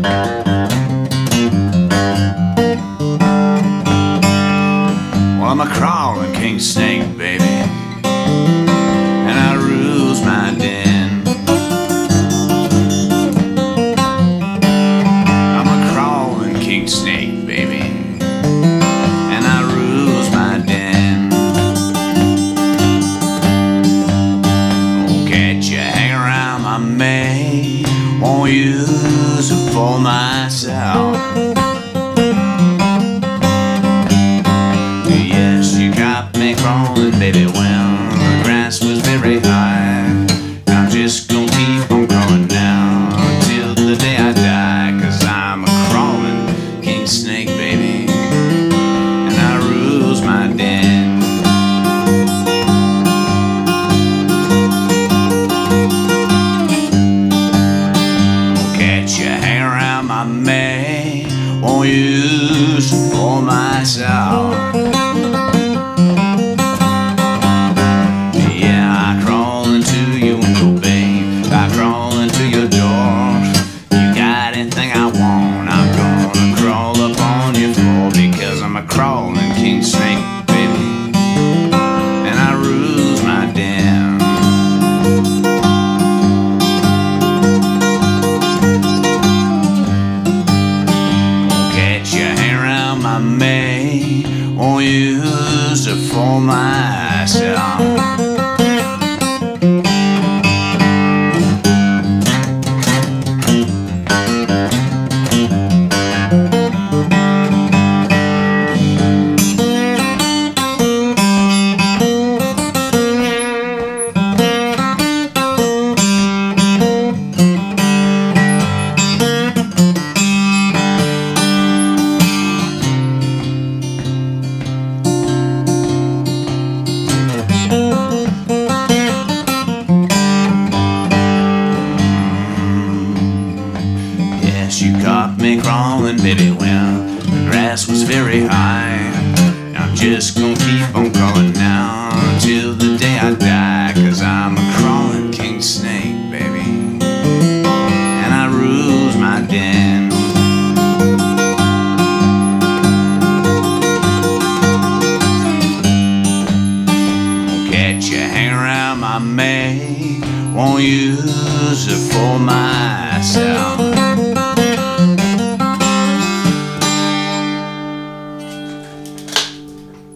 Well, I'm a crawling king snake, baby, and I rules my den. I'm a crawling king snake, baby, and I rules my den. Won't catch you hanging around my maid, won't use it for myself. Crawling, baby, when the grass was very high. I'm just gonna keep on crawling now till the day I die, 'cause I'm a crawling king snake, baby, and I rules my den. Won't catch you hang around my maid, won't use it for myself. I'm a crawling king snake, baby, and I rules my den. Won't catch you hang around my maid, won't use it for myself. You caught me crawling, baby, when the grass was very high. I'm just gonna keep on crawling now till the